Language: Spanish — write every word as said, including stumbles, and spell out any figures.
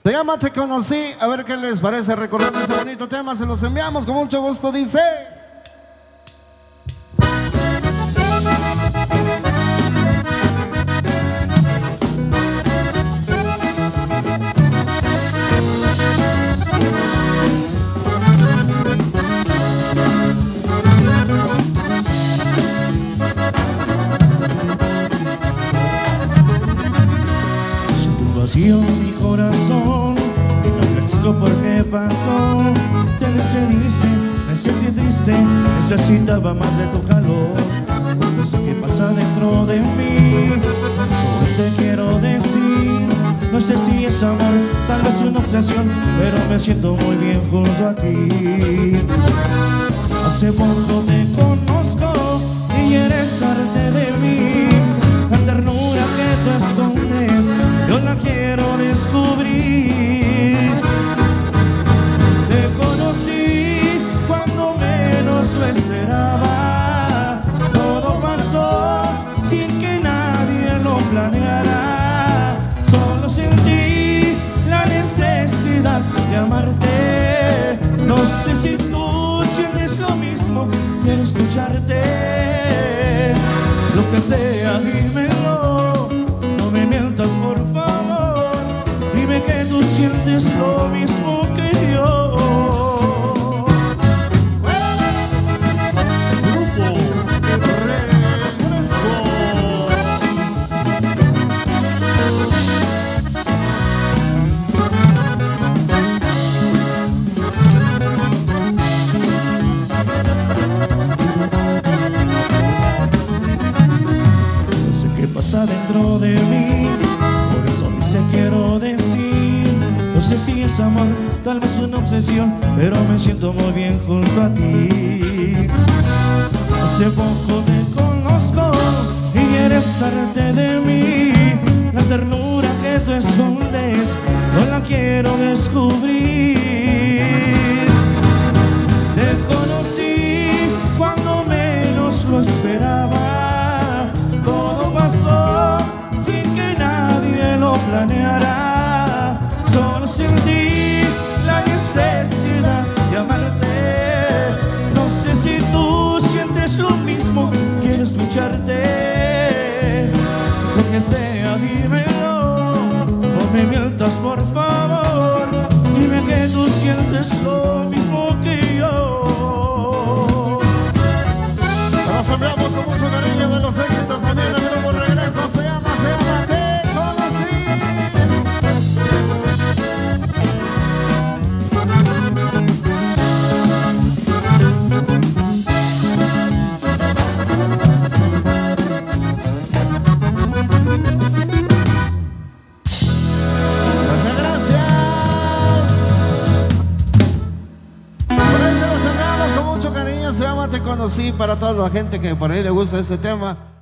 Se llama Te Conocí. A ver qué les parece recordando ese bonito tema. Se los enviamos con mucho gusto. Dice: vacío mi corazón, y no persigo por qué pasó. Te despediste, me sentí triste, necesitaba más de tu calor. No sé qué pasa dentro de mí, solo te quiero decir. No sé si es amor, tal vez una obsesión, pero me siento muy bien junto a ti. Hace poco te conozco y eres parte de mí. La ternura que tú escondes, yo la quiero descubrir. Te conocí cuando menos lo esperaba. Todo pasó sin que nadie lo planeara. Solo sentí la necesidad de amarte. No sé si tú sientes lo mismo, quiero escucharte. Lo que sea, dímelo, no me mientas por favor. Dime que tú sientes lo mismo que yo. Grupo Regreso. Pasa dentro de mí, por eso te quiero decir. No sé si es amor, tal vez una obsesión, pero me siento muy bien junto a ti. Hace poco te conozco y eres parte de mí. La ternura que tú escondes, yo la quiero descubrir. Te conocí cuando menos lo esperaba. Todo pasó sin que nadie lo planeara. Solo sentí la necesidad de amarte. No sé si tú sientes lo mismo, quiero escucharte. Lo que sea, dímelo, no me mientas por favor. Dime que tú sientes lo mismo que yo. Nos enviamos con mucho cariño de los éxitos también. El grupo Regreso se llama, se llama Te Conocí. Muchas gracias. Por ahí se los enviamos con mucho cariño. Se llama Te Conocí, para toda la gente que por ahí le gusta este tema.